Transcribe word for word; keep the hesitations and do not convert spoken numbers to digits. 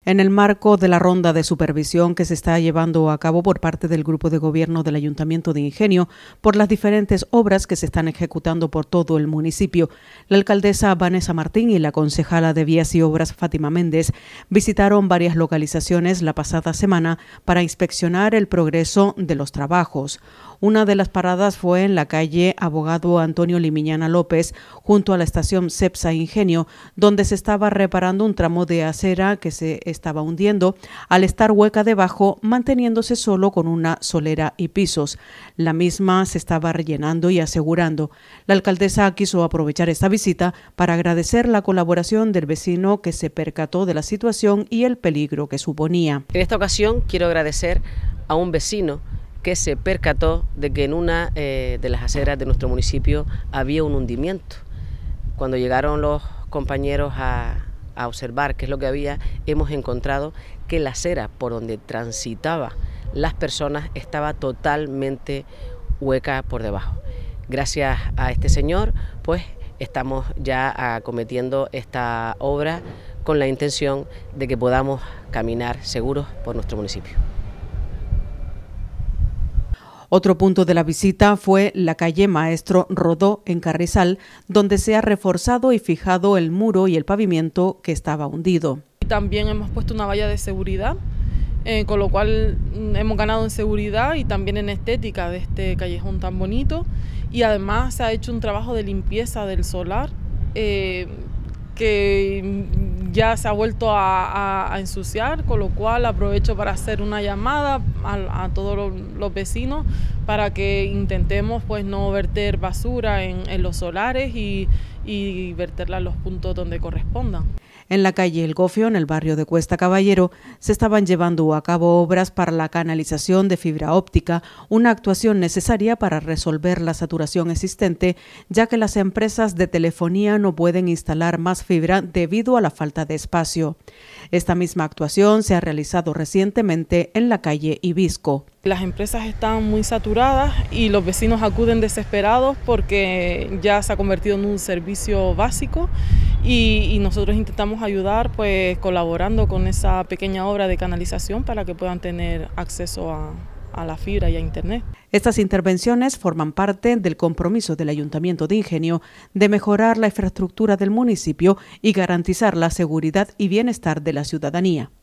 En el marco de la ronda de supervisión que se está llevando a cabo por parte del Grupo de Gobierno del Ayuntamiento de Ingenio por las diferentes obras que se están ejecutando por todo el municipio, la alcaldesa Vanessa Martín y la concejala de Vías y Obras Fátima Méndez visitaron varias localizaciones la pasada semana para inspeccionar el progreso de los trabajos. Una de las paradas fue en la calle Abogado Antonio Limiñana López, junto a la estación Cepsa Ingenio, donde se estaba reparando un tramo de acera que se estaba hundiendo al estar hueca debajo, manteniéndose solo con una solera y pisos. La misma se estaba rellenando y asegurando. La alcaldesa quiso aprovechar esta visita para agradecer la colaboración del vecino que se percató de la situación y el peligro que suponía. En esta ocasión quiero agradecer a un vecino que se percató de que en una eh, de las aceras de nuestro municipio había un hundimiento. Cuando llegaron los compañeros a, a observar qué es lo que había, hemos encontrado que la acera por donde transitaban las personas estaba totalmente hueca por debajo. Gracias a este señor, pues estamos ya acometiendo esta obra con la intención de que podamos caminar seguros por nuestro municipio. Otro punto de la visita fue la calle Maestro Rodó en Carrizal, donde se ha reforzado y fijado el muro y el pavimento que estaba hundido. También hemos puesto una valla de seguridad, eh, con lo cual hemos ganado en seguridad y también en estética de este callejón tan bonito. Y además se ha hecho un trabajo de limpieza del solar, eh, que ya se ha vuelto a, a, a ensuciar, con lo cual aprovecho para hacer una llamada a, a todos los, los vecinos para que intentemos pues no verter basura en, en los solares y, y verterla en los puntos donde correspondan. En la calle El Gofio, en el barrio de Cuesta Caballero, se estaban llevando a cabo obras para la canalización de fibra óptica, una actuación necesaria para resolver la saturación existente, ya que las empresas de telefonía no pueden instalar más fibra debido a la falta de espacio. Esta misma actuación se ha realizado recientemente en la calle Ibisco. Las empresas están muy saturadas y los vecinos acuden desesperados porque ya se ha convertido en un servicio básico y, y nosotros intentamos ayudar pues colaborando con esa pequeña obra de canalización para que puedan tener acceso a, a la fibra y a internet. Estas intervenciones forman parte del compromiso del Ayuntamiento de Ingenio de mejorar la infraestructura del municipio y garantizar la seguridad y bienestar de la ciudadanía.